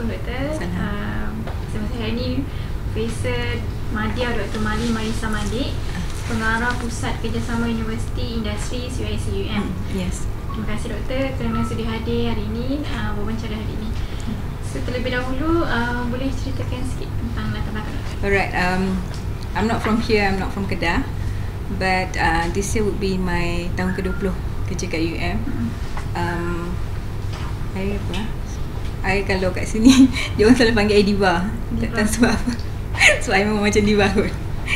Assalamualaikum Doktor. Saya hari ini Profesor Madya Dr. Mali Marisa Malik, Pengarah Pusat Kerjasama Universiti Industri UIC-UM. Yes. Terima kasih Doktor kerana sudah hadir hari ini, wawancara hari ini. So, terlebih dahulu, boleh ceritakan sikit tentang latar belakang Doktor? Alright. I'm not from here. I'm not from Kedah, but this year would be my tahun ke-20 kerja kat UM. I kalau kat sini dia orang selalu panggil I diva. Tak tahu sebab apa. Sebab I memang macam diva kot.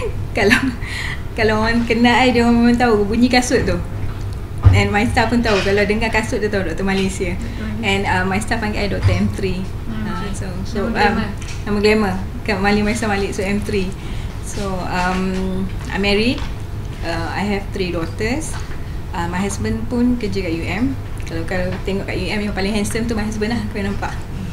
Kalau orang kenal I, dia orang memang tahu bunyi kasut tu. And my staff pun tahu. Kalau dengar kasut dia tahu Dr. Malaysia. And my staff panggil I Dr. M3. So nama glamour Kak Mali Marisa Malik. So M3. So I'm married. I have 3 daughters. My husband pun kerja kat UM. Kalau tengok kat UM yang paling handsome tu my husband lah, kau nampak.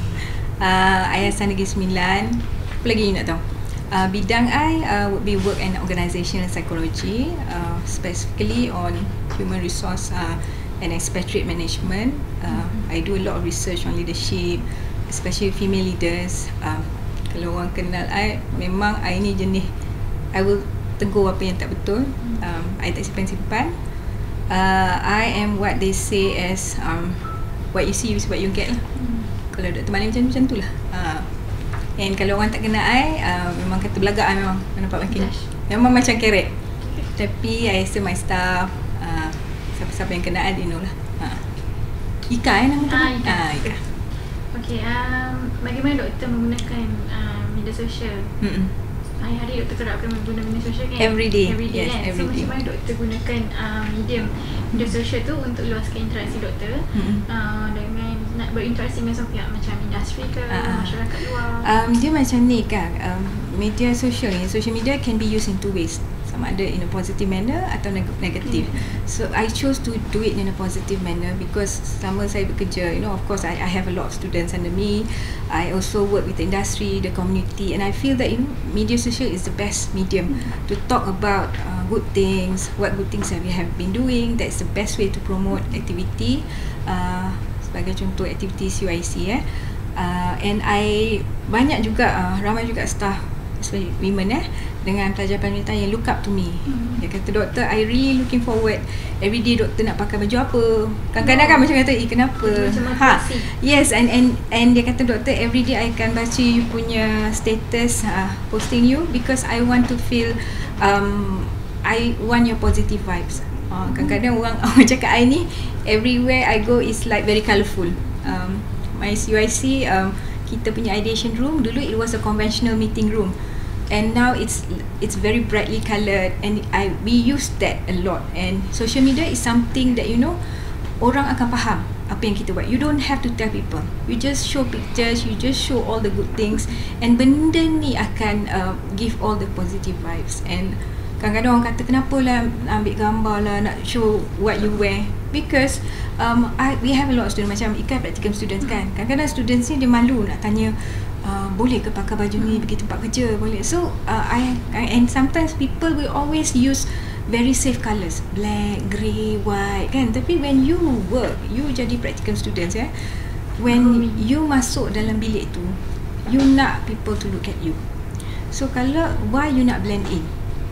I asal Negeri Sembilan. Apa lagi you nak tahu? Bidang I would be work and organizational psychology, specifically on human resource and expatriate management. I do a lot of research on leadership, especially female leaders. Kalau orang kenal I, memang I ni jenis I will tegur apa yang tak betul. I tak simpan-simpan. I am what they say as what you see is what you get lah. Kalau Dr. Mali macam tu lah. And kalau orang tak kenal I, memang kata belagak I memang nampak makin memang macam kerek. Tapi I rasa my staff, siapa-siapa yang kenal I, they know lah. Ika nama tu? Ika. Okay, bagaimana doktor menggunakan media sosial? Hari-hari doktor kerap guna media sosial kan? Every day. Yes, kan? every day. Macam mana doktor gunakan media sosial tu untuk luaskan interaksi doktor dengan nak berinteraksi dengan semua pihak, macam industri ke, masyarakat luar? Dia macam ni kan, media sosial ni, social media can be used in 2 ways. Sama ada in a positive manner atau negative. So I chose to do it in a positive manner because selama saya bekerja, of course I have a lot of students under me. I also work with the industry, the community, and I feel that media social is the best medium to talk about good things, what good things that we have been doing. That's the best way to promote activity. Sebagai contoh aktiviti UIC and I banyak juga ramai juga staff, especially women dengan pelajar-pelajar yang look up to me. Dia kata, doktor, I really looking forward every day doktor nak pakai baju apa. Kadang-kadang kan macam kata, kenapa? Yes, and dia kata, doktor, every day I akan baca you punya status posting you because I want to feel I want your positive vibes. Kadang-kadang orang cakap I ni everywhere I go is like very colourful. My UIC, kita punya ideation room dulu it was a conventional meeting room. And now it's very brightly coloured, and we use that a lot. And social media is something that orang akan faham apa yang kita buat. You don't have to tell people. You just show pictures, you just show all the good things, and benda ni akan give all the positive vibes. And kadang-kadang orang kata, kenapa lah ambil gambar lah, nak show what you wear? Because we have a lot of students, macam Ika practicum students kan. Kadang-kadang students ni dia malu nak tanya, boleh ke pakai baju ni pergi tempat kerja? Boleh. So and sometimes people will always use very safe colours, black, grey, white kan. Tapi when you work, you jadi practicum students when you masuk dalam bilik tu, you nak people to look at you. So kalau why you nak blend in?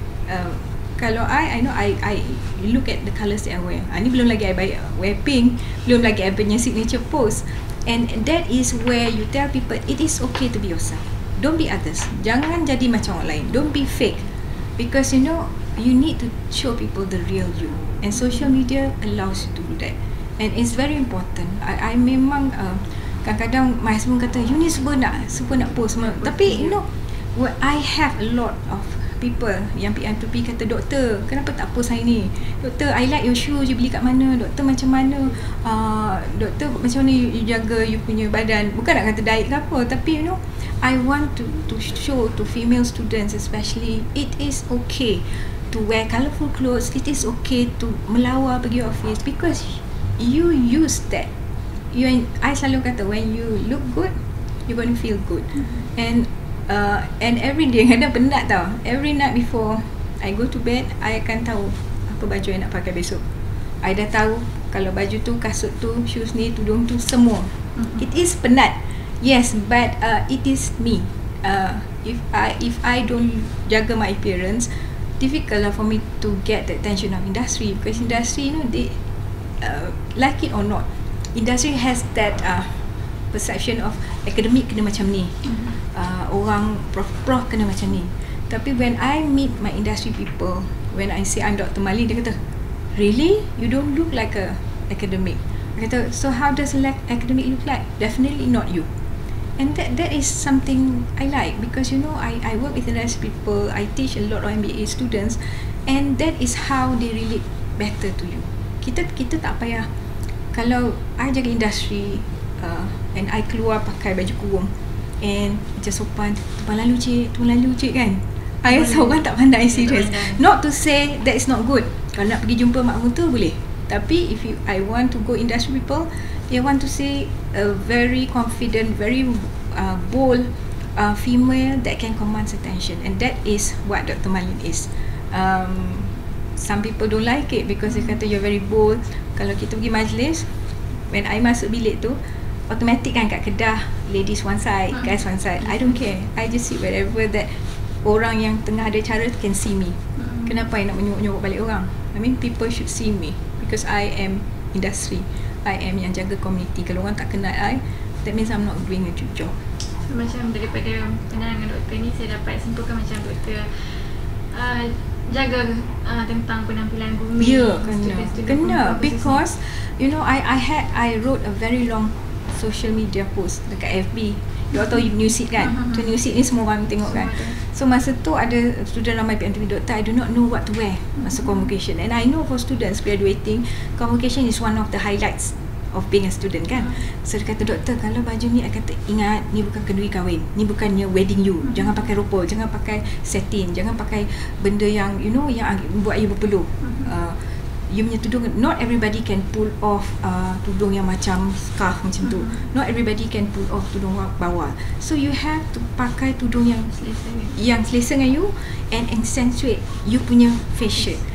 Kalau I know I look at the colours that I wear. Ni belum lagi I wear pink, belum lagi I punya signature pose. And that is where you tell people it is okay to be yourself. Don't be others. Jangan jadi macam orang lain. Don't be fake. Because you need to show people the real you. And social media allows you to do that. And it's very important. I memang kadang-kadang my husband kata, you ni semua nak post. Tapi I have a lot of people yang PM2P kata, doktor, kenapa tak post hari ni? Doktor, I like your shoes, you beli kat mana? Doktor, macam mana? Doktor, macam mana you jaga you punya badan? Bukan nak kata diet ke apa, tapi I want to show to female students especially, it is okay to wear colourful clothes. It is okay to melawar pergi office because you use that. I selalu kata, when you look good, you're going to feel good. And every day, kadang penat tau. Every night before I go to bed, I akan tahu apa baju I nak pakai besok. I dah tahu kalau baju tu, kasut tu, shoes ni, tudung tu, semua. It is penat. Yes, but it is me. If I don't jaga my appearance, difficult lah for me to get the attention of industry, because industry, they like it or not, industry has that perception of academic kena macam ni, orang prof kena macam ni. Tapi when I meet my industry people, when I say I'm Dr. Mali, dia kata, really? You don't look like a academic. Dia kata, so how does academic look like? Definitely not you. And that is something I like, because I work with industry people, I teach a lot of MBA students, and that is how they relate better to you. Kita tak payah, kalau I jaga industri and I keluar pakai baju kurung and macam sopan, tumpang lalu cik kan, I rasa orang tak pandai, serious. Not to say that is not good. Kalau nak pergi jumpa mak mentua boleh, tapi I want to go industry people, they want to see a very confident, very bold female that can command attention, and that is what Dr. Malin is. Some people don't like it because they kata you're very bold. Kalau kita pergi majlis, when I masuk bilik tu, automatic kan kat Kedah, ladies one side, guys one side. I don't care, I just sit wherever that orang yang tengah ada cara can see me. Kenapa I nak menyuruh balik orang? I mean, people should see me because I am industry, I am yang jaga community. Kalau orang tak kenal I, that means I'm not doing a good job. So, macam daripada penerangan doktor ni, saya dapat simpulkan macam doktor jaga tentang penampilan bumi. Ya, kena because I wrote a very long social media post dekat FB. You tahu Newseed kan? So Newseed ni semua orang tengok kan. So masa tu ada student ramai PMTP, doktor, I do not know what to wear masa convocation. And I know for students graduating, convocation is one of the highlights of being a student kan. So dia kata, doktor, kalau baju ni, I kata, ingat, ni bukan kenduri kahwin, ni bukannya wedding you. Jangan pakai ropal, jangan pakai satin, jangan pakai benda yang yang buat you berpeluh. You punya tudung, not everybody can pull off tudung yang macam scarf macam tu. Not everybody can pull off tudung bawah. So you have to pakai tudung yang selesa dengan you and accentuate you punya face shape.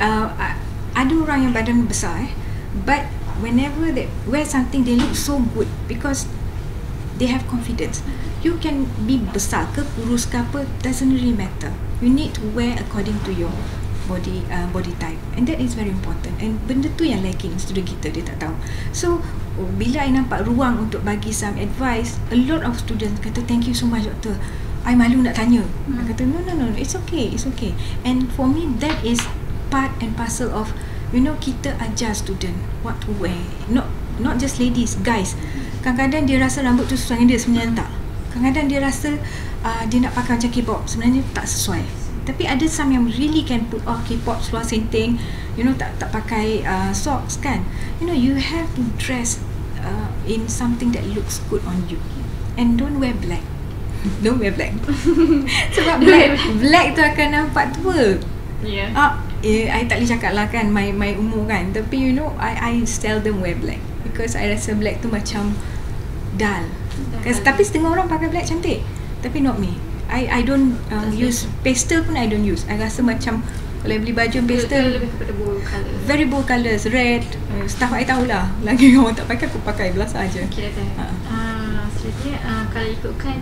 Ada orang yang badan besar but whenever they wear something, they look so good because they have confidence. You can be besar ke, kurus ke apa, doesn't really matter. You need to wear according to your body type, and that is very important. And benda tu yang lacking student kita, dia tak tahu. So bila I nampak ruang untuk bagi some advice, a lot of students kata, thank you so much doktor, I malu nak tanya. I kata, no, it's okay. And for me, that is part and parcel of kita ajar student what to wear. Not just ladies, guys. Kadang-kadang dia rasa rambut tu sesuai dengan dia, sebenarnya tak. Kadang-kadang dia rasa dia nak pakai macam K-pop, sebenarnya tak sesuai. Tapi ada some yang really can put off K-pop, seluar senting, tak pakai socks kan. You have to dress in something that looks good on you. And don't wear black. Don't wear black. Sebab black tu akan nampak tua. Yeah. I tak boleh cakap lah kan, my umur kan. Tapi I seldom wear black because I rasa black tu macam dull. Tapi setengah orang pakai black cantik, tapi not me. I don't use pastel pun, I don't use. I rasa macam kalau beli baju pastel, lebih kepada bold colour, very bold colours, red. Staff I tahulah, lagi orang tak pakai, aku pakai belas saja. Okay, seterusnya kalau ikutkan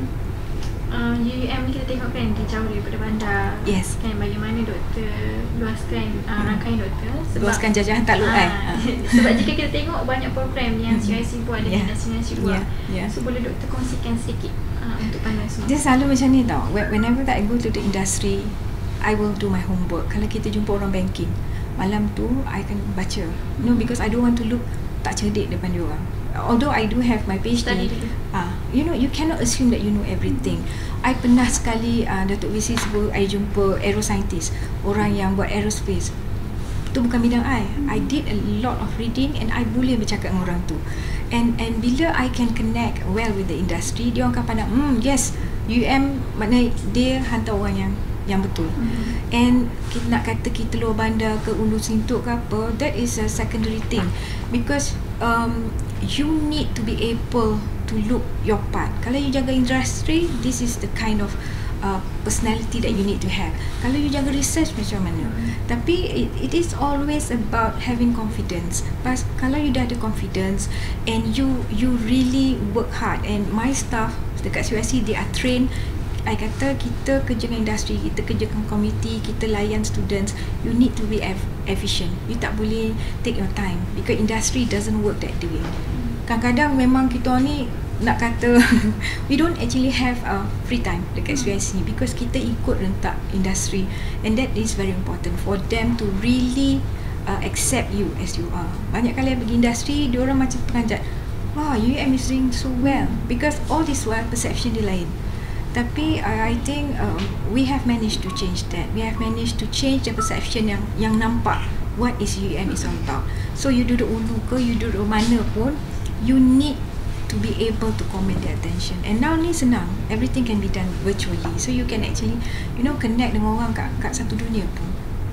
UUM ni, kita tengok kan dia jauh daripada bandar. Yes. Kan bagaimana doktor luaskan rangkaian doktor, luaskan jajahan takluk sebab jika kita tengok banyak program yang CIC buat dan destinasi buat. So boleh doktor kongsikan sedikit untuk pandangan semua. Dia selalu macam ni tau. Whenever that I go to the industry, I will do my homework. Kalau kita jumpa orang banking, malam tu I akan baca. Because I don't want to look tak cerdik depan dia orang. Although I do have my PhD, you cannot assume that you know everything. I pernah sekali Datuk VC sebut, I jumpa aeroscientist, orang yang buat aerospace. Itu bukan bidang I did a lot of reading and I boleh bercakap dengan orang tu. And bila I can connect well with the industry, dia orang akan pandang, yes, UM maknanya dia hantar orang yang betul. And kita nak kata kita luar bandar ke Ulu Sintuk ke apa, that is a secondary thing. Because you need to be able to look your part. Kalau you jaga industry, this is the kind of personality that you need to have. Kalau you jaga research macam mana. Tapi it is always about having confidence. Pas kalau you dah ada confidence and you really work hard, and my staff dekat CUSC they are trained. I kata kita kerja dengan industri, kita kerja dengan community, kita layan students, you need to be efficient. You tak boleh take your time because industry doesn't work that way. Kadang-kadang memang kita ni nak kata we don't actually have free time dekat CUSC because kita ikut rentak industri, and that is very important for them to really accept you as you are. Banyak kali pergi industri, diorang macam peranjat, wah, UUM is doing so well, because all this while perception dia lain. Tapi I think we have managed to change that. We have managed to change the perception yang nampak what is UUM is all about. So you duduk ulu ke, you duduk mana pun, you need to be able to command their attention. And now ni senang, everything can be done virtually, so you can actually connect dengan orang kat satu dunia pun.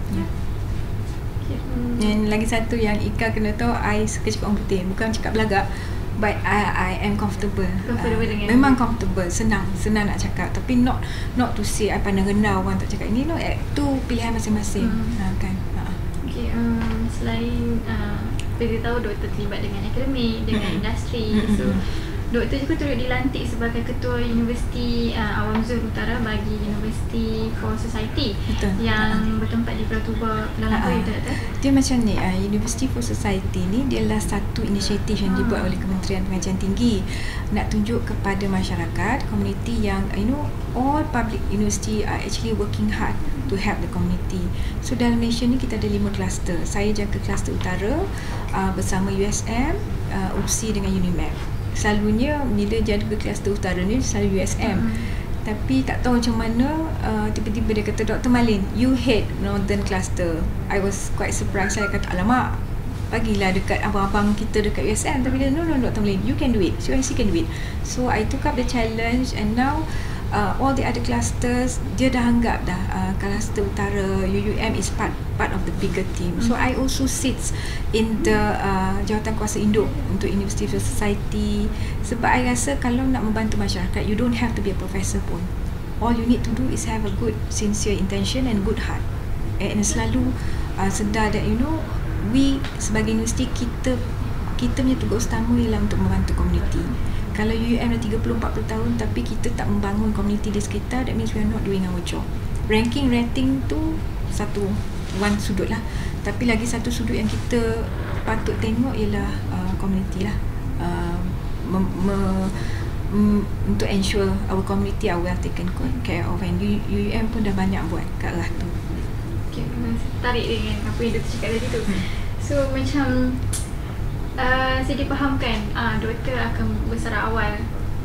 Dan lagi satu yang Ika kena tahu, I suka cakap orang putih, bukan cakap belagak, but I am comfortable. Memang comfortable, senang nak cakap, tapi not to say I pandang rendah orang tak cakap ini, tu pilihan masing-masing. Kan. Okay, selain kita tahu doktor terlibat dengan akademik, dengan industri, so doktor juga turut dilantik sebagai ketua Universiti Awam Zon Utara bagi University for Society. Betul. Yang bertempat di Pulau Tuba, Pulau Langkawi, betul? Dia macam ni, University for Society ni dia adalah satu inisiatif yang dibuat oleh Kementerian Pengajian Tinggi nak tunjuk kepada masyarakat, community yang all public university are actually working hard to help the community. So dalam Malaysia ni kita ada 5 kluster. Saya jaga kluster utara bersama USM, UPSI dengan UNIMAP. Selalunya bila jaga kluster utara ni selalu USM. Tapi tak tahu macam mana tiba-tiba dia kata, Dr. Malin, you head Northern Cluster. I was quite surprised. Saya kata, alamak, bagilah dekat abang-abang kita dekat USM. Tapi dia, no Dr. Malin, you can do it, CUSC can do it. So I took up the challenge, and now all the other clusters dia dah anggap dah cluster utara UUM is part of the bigger team. So I also sits in the jawatan kuasa induk untuk University of Society, sebab I rasa kalau nak membantu masyarakat, you don't have to be a professor pun. All you need to do is have a good sincere intention and good heart, and selalu sedar that we sebagai universiti, kita punya tugas utama ialah untuk membantu komuniti. Kalau UUM dah 30-40 tahun tapi kita tak membangun komuniti di sekitar, that means we are not doing our job. Rating tu one sudut lah, tapi lagi satu sudut yang kita patut tengok ialah komuniti lah, untuk ensure our community are well taken care of, and UUM pun dah banyak buat kat arah tu. Okay, tarik dengan apa yang Dr. cakap tadi tu. So macam saya dipahamkan doktor akan bersara awal.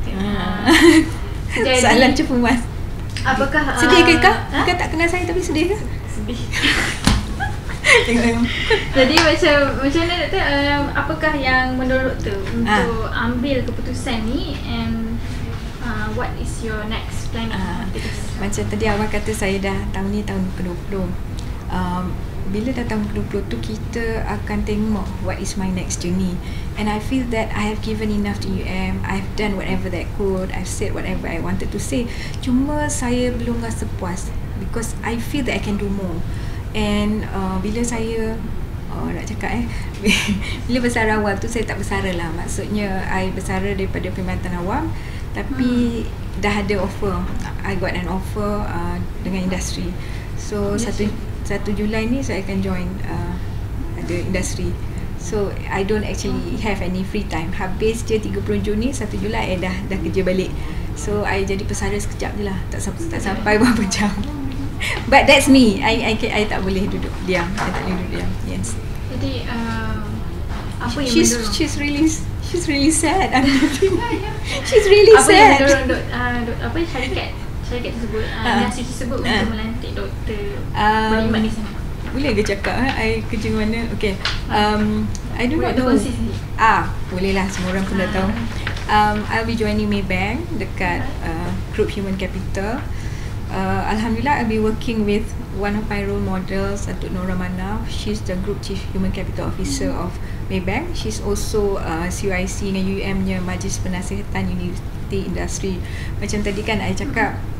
Jadi soalan cepu mas. Apakah sedih ke Kak? Kak tak kenal saya tapi sedih ke? Sedih. Tengok. Jadi macam mana doktor, apakah yang menurut doktor untuk ambil keputusan ni, and what is your next plan after this? Macam tadi awak kata saya dah tahun ni tahun ke-20. Bila dah tahun ke-20 tu, kita akan tengok what is my next journey, and I feel that I have given enough to UM. I've done whatever that I could, I've said whatever I wanted to say. Cuma saya belum rasa puas because I feel that I can do more. And bila saya nak cakap bila bersara awal tu, saya tak bersara lah, maksudnya I bersara daripada Perkhidmatan Awam, tapi dah ada offer. I got an offer dengan industri. So 1 Julai ni saya akan join ada industri. So I don't actually have any free time. Habis je 30 Juni, 1 Julai dah kerja balik. So I jadi pesara sekejap je lah, tak sampai berapa jam. But that's me. I tak boleh duduk diam. I tak boleh duduk diam. Yes. Jadi apa yang she's really sad. She's really apa sad. Apa yang mendorong syarikat tersebut, industri tersebut untuk melantik doktor berkhidmat di sana? Boleh ke cakap I kerja mana? Okay. I do not know. Boleh lah, semua orang pun dah tahu. I'll be joining Maybank dekat Group Human Capital. Alhamdulillah, I'll be working with one of my role models, Datuk Nora Manaf. She's the Group Chief Human Capital Officer of Maybank. She's also CUIC dengan UUM-nya Majlis Penasihatan Universiti Industri. Macam tadi kan I cakap,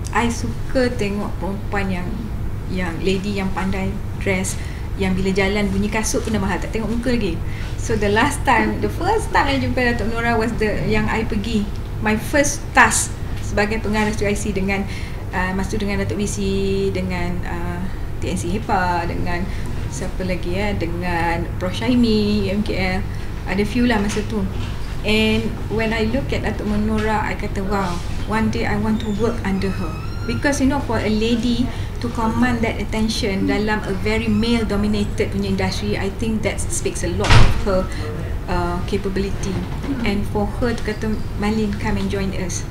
I suka tengok perempuan yang lady yang pandai dress, yang bila jalan bunyi kasut pun dah mahal, tak tengok muka lagi. So the first time I jumpa Datuk Nora was yang I pergi, my first task sebagai pengarah STUIC dengan masa tu dengan Datuk BC, dengan TNC HEPA, dengan siapa lagi dengan Prof Syaimi MKL, ada few lah masa tu. And when I look at Datuk Nora, I kata wow, one day I want to work under her, because for a lady to command that attention dalam a very male dominated punya industry, I think that speaks a lot of her capability. And for her to kata, Malin, come and join us,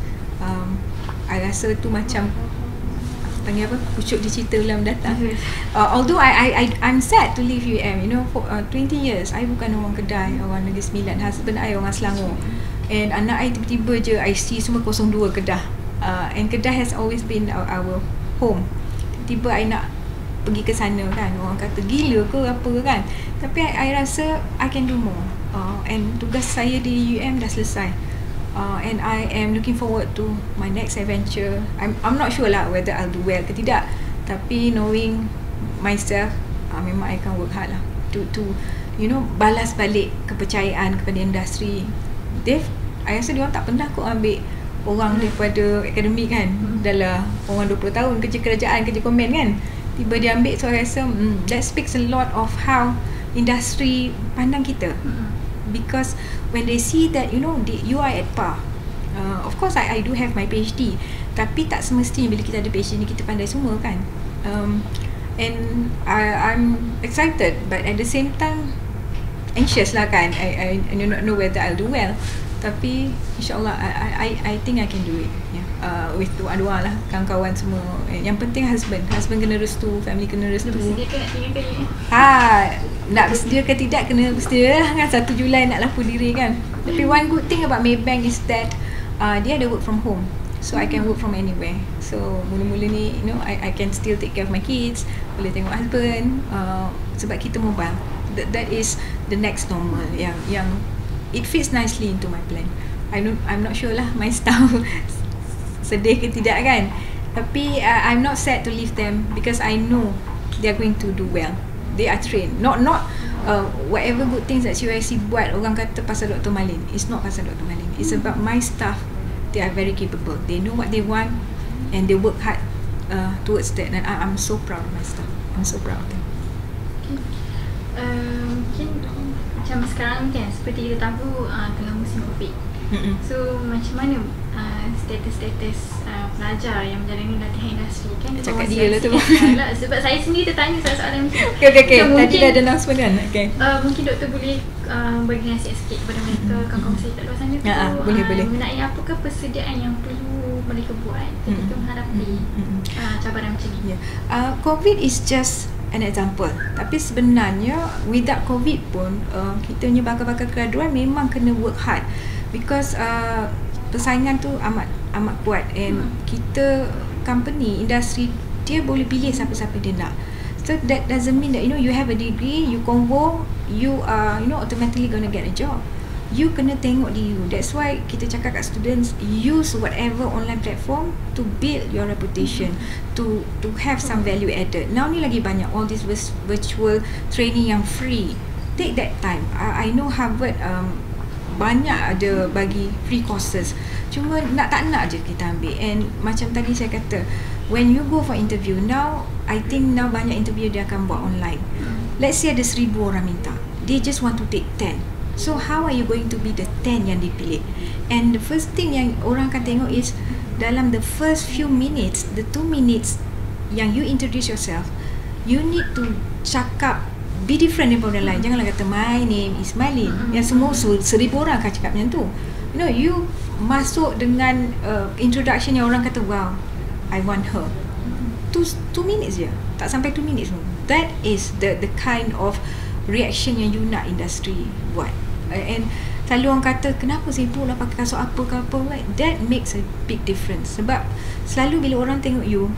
I rasa tu macam panggil apa, pucuk di cerita dalam datang. Although I'm sad to leave UM, for 20 years I bukan orang Kedah, orang Negeri Sembilan. Husband I orang Selangor, and anak I tiba-tiba je I see semua 02 Kedah, and Kedah has always been our home. Tiba I nak pergi ke sana kan, orang kata gila ke apa kan, tapi I rasa I can do more, and tugas saya di UM dah selesai, and I am looking forward to my next adventure. I'm not sure lah whether I'll do well ke tidak, tapi knowing myself, memang I akan work hard lah to balas balik kepercayaan kepada industri. I rasa diorang tak pernah kok ambil orang daripada akademik kan, dah lah orang 20 tahun kerja kerajaan, kerja komen kan, tiba dia ambil. So I rasa that speaks a lot of how industri pandang kita, because when they see that you are at par, of course I do have my PhD, tapi tak semestinya bila kita ada PhD ni kita pandai semua kan. And I'm excited, but at the same time anxious lah kan. I do not know whether I'll do well, tapi insyaAllah I think I can do it, with doa-doa lah kawan-kawan semua. Yang penting husband kena restu, family kena restu. Bersedia ke nak tinggalkan ni? Nak bersedia ke tidak, kena bersedia lah kan. 1 Julai nak lapu diri kan. Tapi one good thing about Maybank is that dia ada work from home, so I can work from anywhere. So mula-mula ni I can still take care of my kids, boleh tengok husband, sebab kita mobile. That is the next normal yang it fits nicely into my plan. I'm not sure lah my staff sedih ke tidak kan, tapi I'm not sad to leave them, because I know they are going to do well. They are trained, not whatever good things that CUIC buat orang kata pasal Dr. Malin, it's not pasal Dr. Malin, it's about my staff. They are very capable, they know what they want, and they work hard towards that, and I'm so proud of my staff. I'm so proud of them. Mungkin macam sekarang kan, seperti kita tahu tengah musim COVID. So macam mana status pelajar yang menjalani latihan industri kan? Cakap dia lah tu. Sebab saya sendiri tertanya soalan macam Okay. Tadi dah ada announcement kan? Okay. Mungkin doktor boleh bagi nasihat sikit kepada mereka, kawan-kawan saya kat luar sana tu, boleh. mengenai apakah persediaan yang perlu mereka buat ketika menghadapi cabaran macam ni. COVID is just an example, tapi sebenarnya without COVID pun kita punya bakal-bakal graduan memang kena work hard, because persaingan tu amat kuat, and kita company, industri, dia boleh pilih siapa-siapa dia nak. So that doesn't mean that you have a degree, you convo, you are automatically gonna get a job. You kena tengok diri you. That's why kita cakap kat students, use whatever online platform to build your reputation, to have some value added. Now ni lagi banyak all this virtual training yang free. Take that time. I know Harvard banyak ada bagi free courses, cuma tak nak je kita ambil. And macam tadi saya kata, when you go for interview now, I think now banyak interview dia akan buat online. Let's say ada 1,000 orang minta, they just want to take 10. So how are you going to be the 10 yang dipilih? And the first thing yang orang akan tengok is dalam the first few minutes, the 2 minutes yang you introduce yourself, you need to cakap be different daripada orang lain. Janganlah kata my name is Malin, yang semua 1,000 orang akan cakap macam tu. You masuk dengan introduction yang orang kata wow, I want her. 2 minutes je, tak sampai 2 minutes pun. That is the kind of reaction yang you nak industri buat. And selalu orang kata kenapa sibuk nak pakai kasut apa ke apa, right? That makes a big difference. Sebab selalu bila orang tengok you,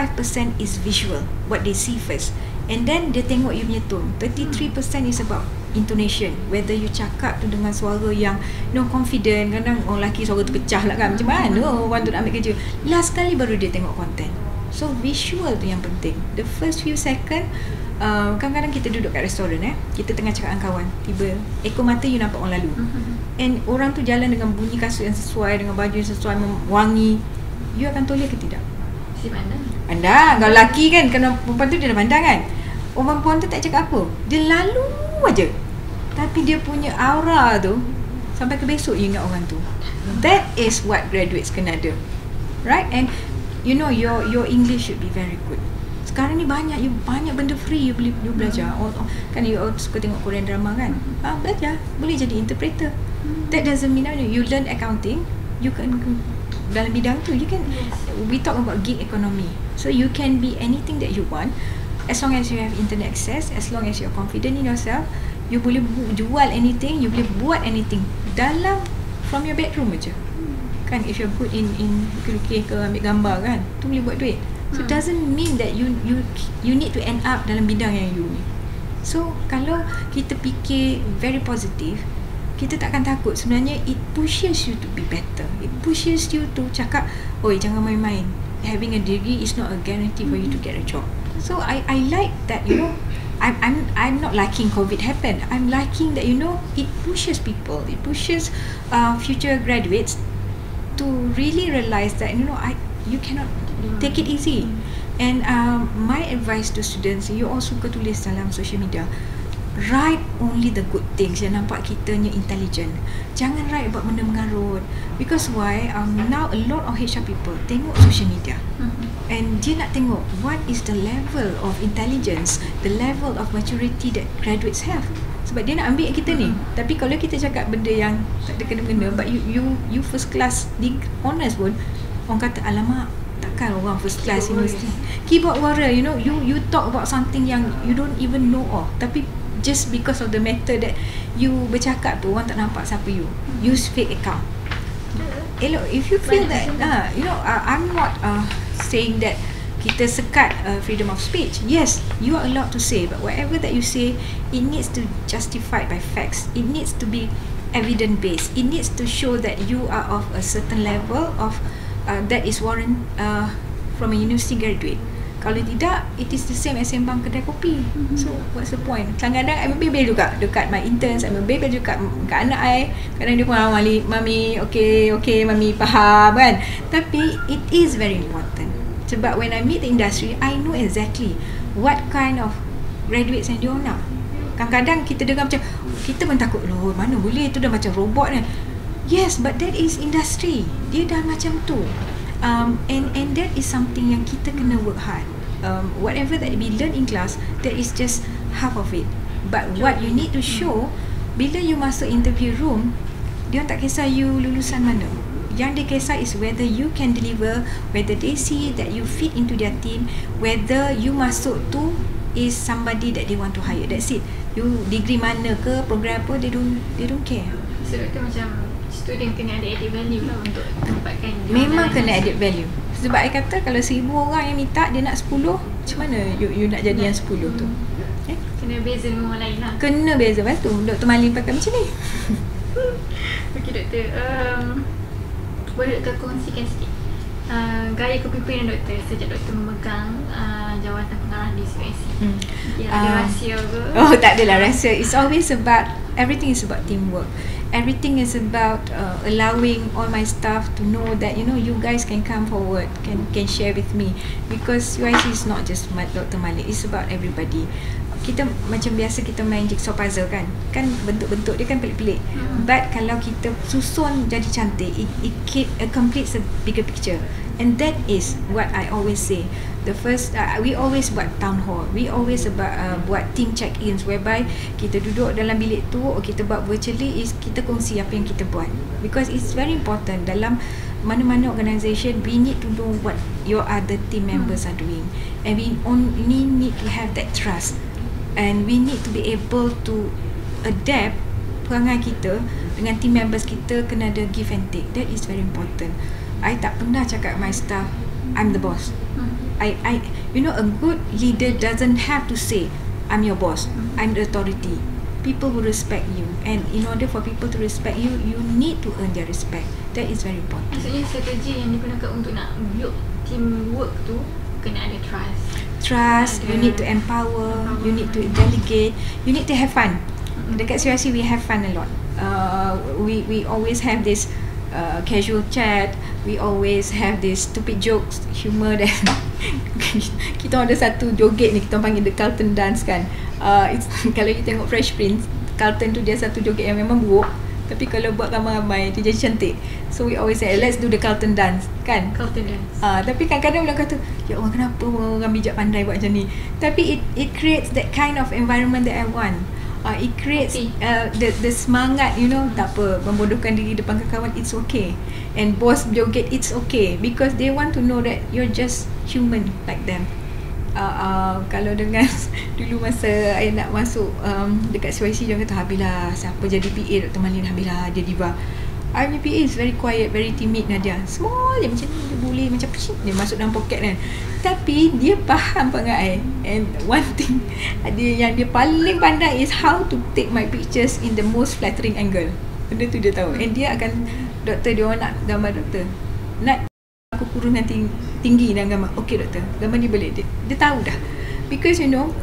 55% is visual, what they see first, and then dia tengok you punya tone. 33% is about intonation, whether you cakap tu dengan suara yang confident. Kadang orang lelaki suara terpecah lah kan, macam mana orang tu nak ambil kerja. Last kali baru dia tengok content. So visual tu yang penting. The first few second, kadang-kadang kita duduk kat restoran, kita tengah cakap dengan kawan, tiba ekor mata you nampak orang lalu, and orang tu jalan dengan bunyi kasut yang sesuai, dengan baju yang sesuai, wangi, you akan toleh ke tidak? Si pandang. Pandang. Kalau lelaki kan, kalau perempuan tu dia dah pandang kan. Orang perempuan tu tak cakap apa, dia lalu aja, tapi dia punya aura tu sampai ke besok you ingat orang tu. That is what graduates kena ada, right? And you know your English should be very good. Sekarang ni banyak benda free you boleh belajar. Kan you suka tengok Korean drama kan, belajar, boleh jadi interpreter. That doesn't mean you learn accounting, you can dalam bidang tu you can. We talk about gig economy, so you can be anything that you want as long as you have internet access, as long as you're confident in yourself. You boleh jual anything, you boleh buat anything dalam from your bedroom aja kan. If you're good in lukis ke ambil gambar kan, tu boleh buat duit. So it doesn't mean that you need to end up dalam bidang yang you ni. So kalau kita fikir very positive, kita takkan takut. Sebenarnya it pushes you to be better. It pushes you to cakap, oi jangan main-main. Having a degree is not a guarantee for you to get a job. So I like that, I'm not liking COVID happen. I'm liking that it pushes people. It pushes future graduates to really realize that you cannot take it easy. And my advice to students, you all suka tulis dalam social media, write only the good things yang nampak kitanya intelligent. Jangan write about benda mengarut. Because why? Now a lot of HR people tengok social media, and dia nak tengok what is the level of intelligence, the level of maturity that graduates have. Sebab dia nak ambil kita ni. Tapi kalau kita cakap benda yang tak ada kena-mengena, but you first class di honors pun, orang kata alamak, takkan orang first class university. Keyboard warrior, you talk about something yang you don't even know of, tapi just because of the matter that you bercakap tu, orang tak nampak siapa you. Use fake account. Look, if you feel that, I'm not saying that kita sekat freedom of speech. Yes, you are allowed to say, but whatever that you say, it needs to justified by facts. It needs to be evidence based. It needs to show that you are of a certain level of that is warrant from a university graduate. Kalau tidak, it is the same as sembang kedai kopi. So what's the point? Kadang-kadang I bebel juga dekat my interns, I bebel juga kat anak I. Kadang dia pun mami, okay mami faham kan. Tapi it is very important. Sebab when I meet the industry, I know exactly what kind of graduates yang dia nak. Kadang-kadang kita dengar macam, kita pun takut, loh mana boleh, tu dah macam robot kan. Yes, but that is industry. Dia dah macam tu. And that is something yang kita kena work hard. Whatever that we learn in class, that is just half of it. But what you need to show, bila you masuk interview room, dia tak kisah you lulusan mana. Yang dia kisah is whether you can deliver, whether they see that you fit into their team, whether you masuk tu is somebody that they want to hire. That's it. You degree mana ke, program apa, they don't care. So doktor macam student kena ada added value lah untuk tempatkan dia. Memang kena added value. Sebab I kata kalau 1,000 orang yang minta, dia nak 10, macam mana you nak jadi yang 10 tu? Kena beza dengan orang lain lah. Kena beza. Lepas tu Dr. Malin pakai macam ni. Okey doktor, boleh doktor kongsikan sikit gaya kepimpinan doktor sejak doktor memegang jawatan pengarah di CUIC. Ada rahsia ke? Oh, tak adalah rahsia. It's always about, everything is about teamwork. Everything is about allowing all my staff to know that you guys can come forward, can share with me, because UIC is not just Dr. Malik, it's about everybody. Kita macam biasa kita main jigsaw puzzle kan bentuk-bentuk dia kan pelik-pelik, but kalau kita susun jadi cantik, it completes a bigger picture. And that is what I always say. The first, we always buat town hall, we always buat team check-ins, whereby kita duduk dalam bilik tu, kita buat virtually, is kita kongsi apa yang kita buat, because it's very important dalam mana-mana organisation. We need to know what your other team members are doing, and we only need to have that trust, and we need to be able to adapt perangai kita dengan team members kita. Kena ada give and take. That is very important. I tak pernah cakap my staff, I'm the boss. A good leader doesn't have to say I'm your boss, I'm the authority. people will respect you, and in order for people to respect you, you need to earn their respect. That is very important. Maksudnya strategi yang digunakan untuk nak build teamwork tu kena ada trust, You need to empower, you need to delegate, you need to have fun. Dekat CYC we have fun a lot. We always have this casual chat. We always have this stupid jokes, humor dan kita ada satu joget ni, kita panggil the Carlton dance kan. Kalau you tengok Fresh Prince, Carlton tu dia satu joget yang memang buruk, tapi kalau buat ramai-ramai dia jadi cantik. So we always say let's do the Carlton dance kan. Carlton dance. Tapi kadang-kadang orang kata, ya Allah kenapa orang bijak pandai buat macam ni. Tapi it creates that kind of environment that I want. It creates the semangat, you know, tak apa, membodohkan diri depan kawan, it's okay. And boss joget, it's okay, because they want to know that you're just human like them. Kalau dengan dulu masa I nak masuk dekat CYC, dia kata Habilah, siapa jadi PA Dr. Malin, Habilah dia diva. I punya PA is very quiet, very timid Nadia. Small je macam ni, dia boleh macam dia masuk dalam poket kan. Tapi dia faham perangai I. And one thing yang dia paling pandai is how to take my pictures in the most flattering angle. Benda tu dia tahu. And dia akan, doktor, dia orang nak gambar doktor, nak aku kurus nanti tinggi dalam gambar. Okay doktor, gambar ni boleh. Dia tahu dah. Because you know,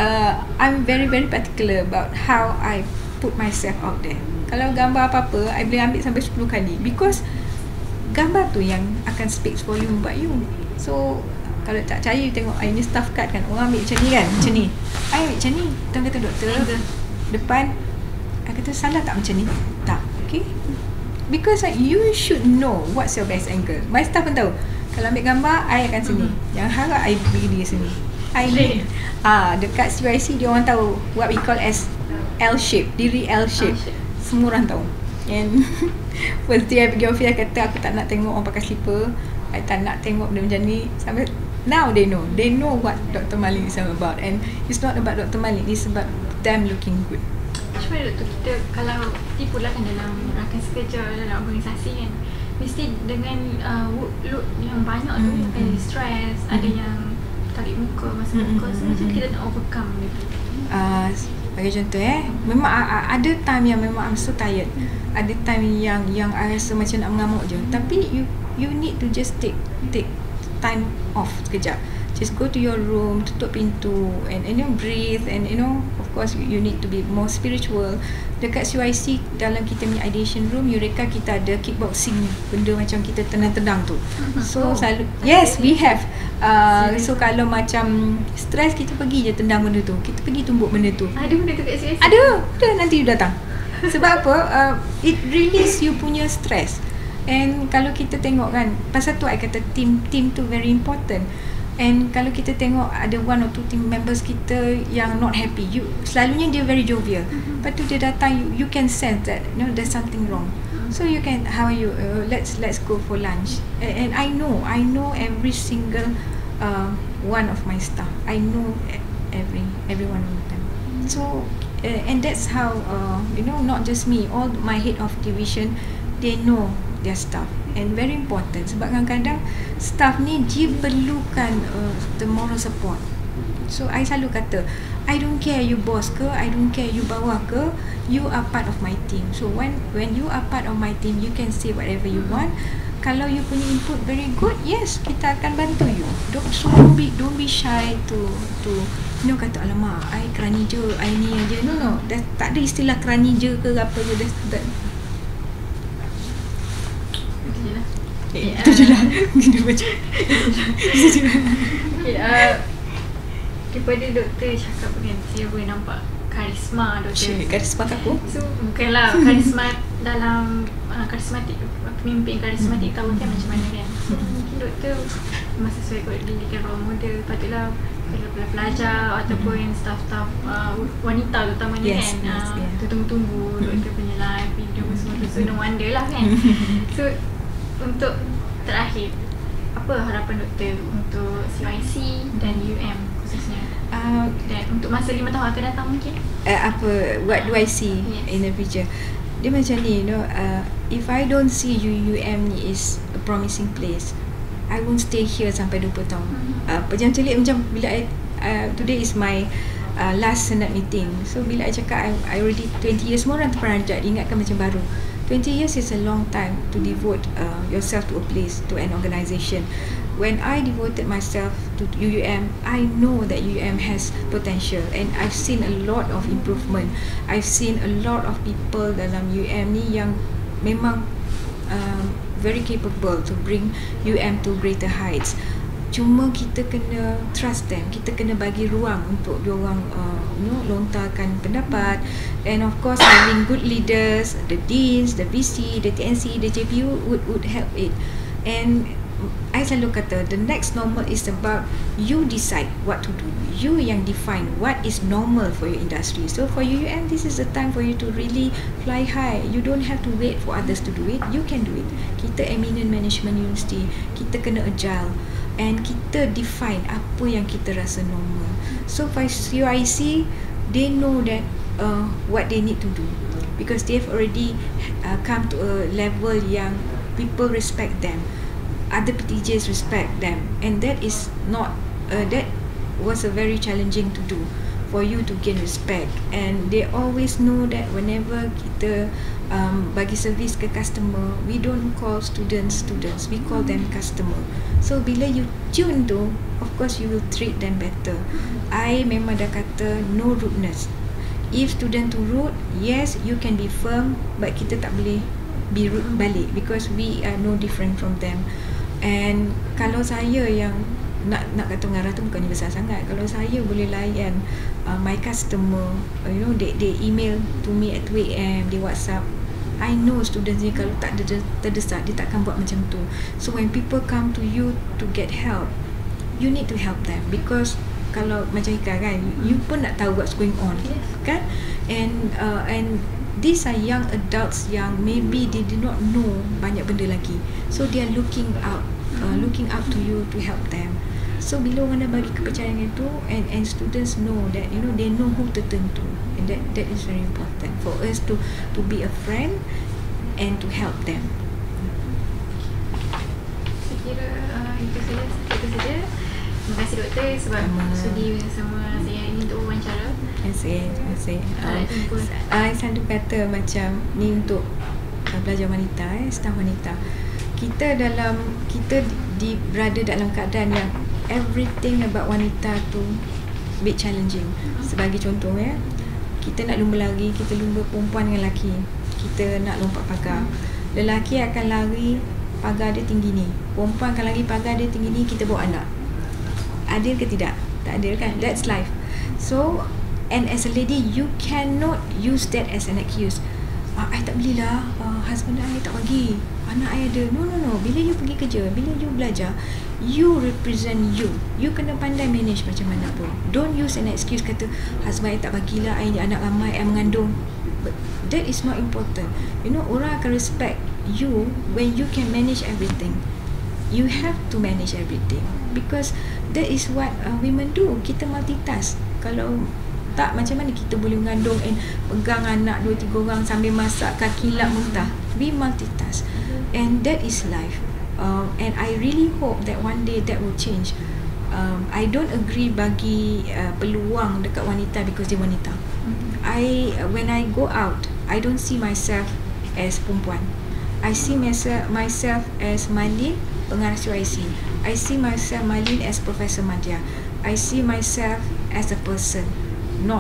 I'm very very particular about how I put myself out there. Kalau gambar apa-apa, I boleh ambil sampai 10 kali, because gambar tu yang akan speak volume about you. So kalau tak percaya, you tengok I ni staff card kan, orang ambil macam ni kan, macam ni, I ambil macam ni. Tuan kata doktor depan, I kata salah tak macam ni? Tak. Okay, because you should know what's your best angle. My staff pun tahu, kalau ambil gambar I akan sini, yang harap I beri dia sini. I need dekat CYC dia orang tahu what we call as L shape, diri L shape. Semua orang tahu. And first day I pergi office, I kata aku tak nak tengok orang pakai slipper, I tak nak tengok benda macam ni. Sampai now they know what Dr. Malin is all about. And it's not about Dr. Malin, it's about them looking good. Macam mana doktor, kita kalau tipulah kan dalam rakan sekerja, dalam organisasi kan, mesti dengan workload yang banyak tu, ada stress, ada yang tarik muka, masa muka. So macam kita nak overcome dia. Bagi contoh memang ada time yang memang I'm so tired. Ada time yang I rasa macam nak mengamuk je. Tapi you need to just take time off sekejap. Just go to your room, tutup pintu, and you know, breathe, and you know, of course you need to be more spiritual. Dekat CYC, dalam kita punya ideation room, Eureka, kita ada kickboxing, benda macam kita tenang-tenang tu. So selalu, yes, we have. So kalau macam stress, kita pergi je tendang benda tu, kita pergi tumbuk benda tu. Ada benda tu kat CYC? Ada, nanti you datang. Sebab apa? It release you punya stress. And kalau kita tengok kan, pasal tu I kata team tu very important. And kalau kita tengok ada one or two team members kita yang not happy, selalunya dia very jovial. Lepas tu dia datang, you can sense that there's something wrong. So you can, how are you? Let's go for lunch. And I know every single one of my staff. I know every one of them. So and that's how not just me, all my head of division, they know their staff. And very important, sebab kadang-kadang staff ni dia perlukan the moral support. So I selalu kata, I don't care you boss ke, I don't care you bawah ke, you are part of my team. So when you are part of my team, you can say whatever you want. Kalau you punya input very good, yes, kita akan bantu you. Don't be shy to kata alamak, I kerani je, I ni aja. No, tak ada istilah kerani je ke apa je. Itu je lah. Gini macam daripada doktor cakap kan, saya boleh nampak karisma doktor. Karisma kat aku? So bukanlah karisma dalam karismatik, pemimpin karismatik tahu kan macam mana kan. So mungkin doktor masa saya kot dirikan role model, patutlah pelajar ataupun staff-staff wanita terutamanya kan, tunggu-tunggu doktor punya live video semua tu. So no wonder lah kan. So untuk terakhir, apa harapan doktor untuk CYC dan UM khususnya? Dan untuk masa 5 tahun akan datang mungkin? What do I see in the future? Dia macam ni, if I don't see UM ni is a promising place, I won't stay here sampai 20 tahun. Macam celik, macam bila today is my last Senate meeting. So bila I cakap I already 20 years, semua orang terperanjat, ingatkan macam baru. 20 years is a long time to devote yourself to a place, to an organisation. When I devoted myself to UUM, I know that UUM has potential, and I've seen a lot of improvement. I've seen a lot of people dalam UUM ni yang memang very capable to bring UUM to greater heights. Cuma kita kena trust them, kita kena bagi ruang untuk diorang lontarkan pendapat, and of course having good leaders, the deans, the VC, the TNC, the JPU would help it. And I selalu kata the next normal is about you decide what to do. You yang define what is normal for your industry. So for UUM, this is the time for you to really fly high. You don't have to wait for others to do it. You can do it. Kita eminent management university, kita kena agile, and kita define apa yang kita rasa normal. So for UIC, they know that what they need to do, because they've already come to a level yang people respect them, other PTJs respect them, and that is not that was a very challenging to do for you to gain respect. And they always know that whenever kita bagi servis ke customer, we don't call students, we call them customer. So bila you tune tu, of course you will treat them better. I memang dah kata no rudeness. If student tu rude, yes you can be firm, but kita tak boleh be rude balik, because we are no different from them. And kalau saya yang nak kata ngarah tu bukannya besar sangat, kalau saya boleh layan my customer, they email to me at 2 AM, they WhatsApp, I know students ni kalau tak terdesak, dia takkan buat macam tu. So when people come to you to get help, you need to help them, because kalau macam Ika kan, you pun nak tahu what's going on, kan? And these are young adults yang maybe they do not know banyak benda lagi, so they are looking up to you to help them. So bila orang dah bagi kepercayaan itu, and students know that they know who to turn to, and that is very important for us to be a friend and to help them. Saya kira itu saja. Terima kasih doktor sebab sudi bersama saya ini untuk wawancara. Terima kasih. I selalu kata macam ni untuk pelajar wanita, staf wanita. Kita berada dalam keadaan yang everything about wanita tu bit challenging. Sebagai contoh kita nak lumba lari, kita lumba perempuan dengan lelaki. Kita nak lompat pagar. Lelaki akan lari pagar dia tinggi ni, perempuan akan lari pagar dia tinggi ni, kita bawa anak. Adil ke tidak? Tak adil kan? That's life. So, and as a lady, you cannot use that as an excuse. I tak belilah, husband I tak bagi, anak I ada. No. Bila you pergi kerja, bila you belajar, you represent you. You kena pandai manage macam mana pun. Don't use an excuse kata husband I tak bagilah, I ni anak ramai, I mengandung. But that is not important. Orang akan respect you when you can manage everything. You have to manage everything, because that is what women do. Kita multitask. Kalau tak, macam mana kita boleh mengandung and pegang anak 2-3 orang sambil masak, kaki lap muntah. We multitask, and that is life. And I really hope that one day that will change. I don't agree bagi peluang dekat wanita because dia wanita. When I go out, I don't see myself as perempuan. I see myself as Malin, pengarah UIC. I see myself Malin as Professor Madya. I see myself as a person, not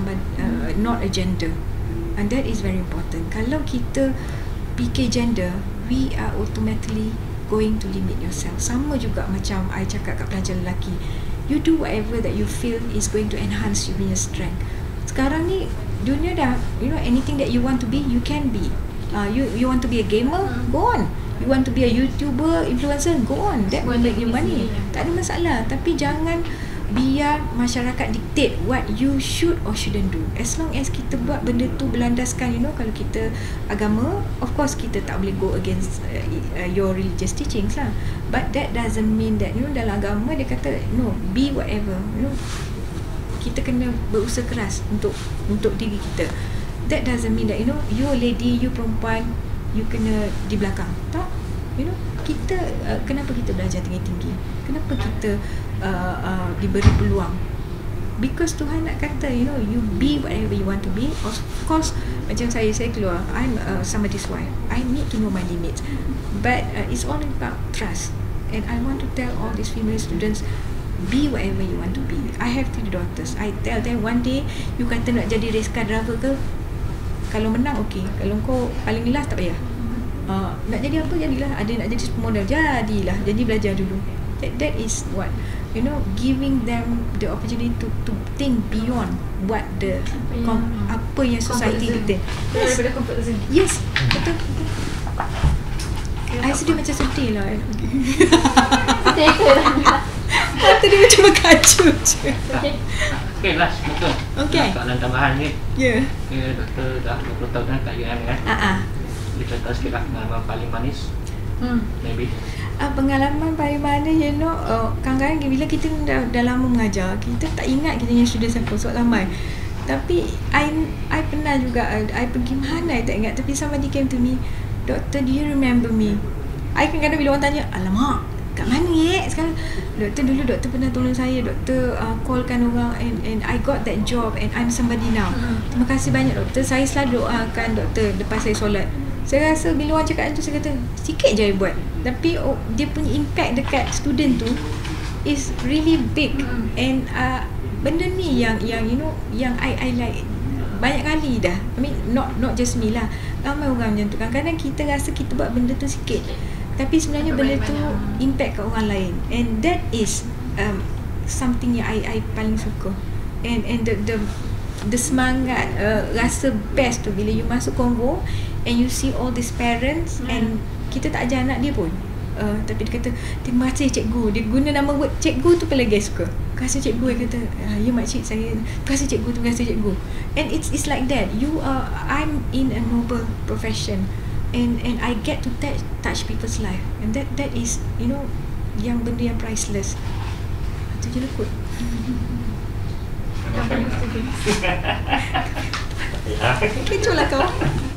a gender, and that is very important. Kalau kita fikir gender, we are automatically going to limit yourself. Sama juga macam I cakap kat pelajar lelaki, you do whatever that you feel is going to enhance your strength. Sekarang ni dunia dah, anything that you want to be, you can be. You want to be a gamer, go on. You want to be a YouTuber, influencer, go on. That will make you money. Tak ada masalah. Tapi jangan biar masyarakat dictate what you should or shouldn't do. As long as kita buat benda tu berlandaskan, kalau kita agama, of course kita tak boleh go against your religious teachings lah. But that doesn't mean that, dalam agama dia kata, no, be whatever. Kita kena berusaha keras untuk diri kita. That doesn't mean that, you lady, you perempuan, you kena di belakang. Tak. Kita kenapa kita belajar tinggi-tinggi? Kenapa kita diberi peluang? because Tuhan nak kata, you know, you be whatever you want to be. Of course, macam saya keluar, I'm somebody's wife, I need to know my limits, but it's all about trust. And I want to tell all these female students, be whatever you want to be. I have 3 daughters. I tell them, one day you kata nak jadi race car driver ke, kalau menang okay, kalau kau paling last tak payah. Nak jadi apa, jadilah. Ada nak jadi pemodal, jadilah. Jadi belajar dulu. That is what, you know, giving them the opportunity to think beyond what the apa yang society dictate. Yes. Daripada comfort zone. Yes, betul. I sedih macam sedih lah. Teka lah. Mata dia macam berkaca je. Okay, last betul. Okay. Soalan tambahan ni. Ya. Okay, doktor dah 20 tahun kan kat UM kan. Dia cerita sikit lah pengalaman paling manis. Maybe. Pengalaman paling mana, you know, kadang-kadang bila kita dah lama mengajar, kita tak ingat kita punya student siapa sebab ramai. Tapi I pernah juga, I pergi mana I tak ingat, tapi somebody came to me, "Doctor, do you remember me?" I kadang-kadang bila orang tanya, "Alamak, kat mana sekarang?" "Doktor, dulu doktor pernah tolong saya, doktor callkan orang and I got that job and I'm somebody now. Terima kasih banyak doktor, saya selalu doakan doktor lepas saya solat." Saya rasa bila orang cakap tu, saya kata sikit je I buat, tapi dia punya impact dekat student tu is really big. And benda ni yang you know, yang I like banyak kali dah. I mean not just me lah, ramai orang macam tu. Kadang-kadang kita rasa kita buat benda tu sikit, tapi sebenarnya benda tu impact kat orang lain. And that is something yang I paling suka. And the semangat, rasa best tu bila you masuk Convo and you see all these parents and kita tak ajar anak dia pun, tapi dia kata, "Terima kasih cikgu." Dia guna nama word cikgu tu paling guys suka. "Terima kasih cikgu." Dia kata, "Ya makcik saya, terima kasih cikgu, terima kasih cikgu." And it's like that. I'm in a noble profession and I get to touch people's life, and that is, you know, yang benda yang priceless. Itu je lah kot. Kecoh lah kau.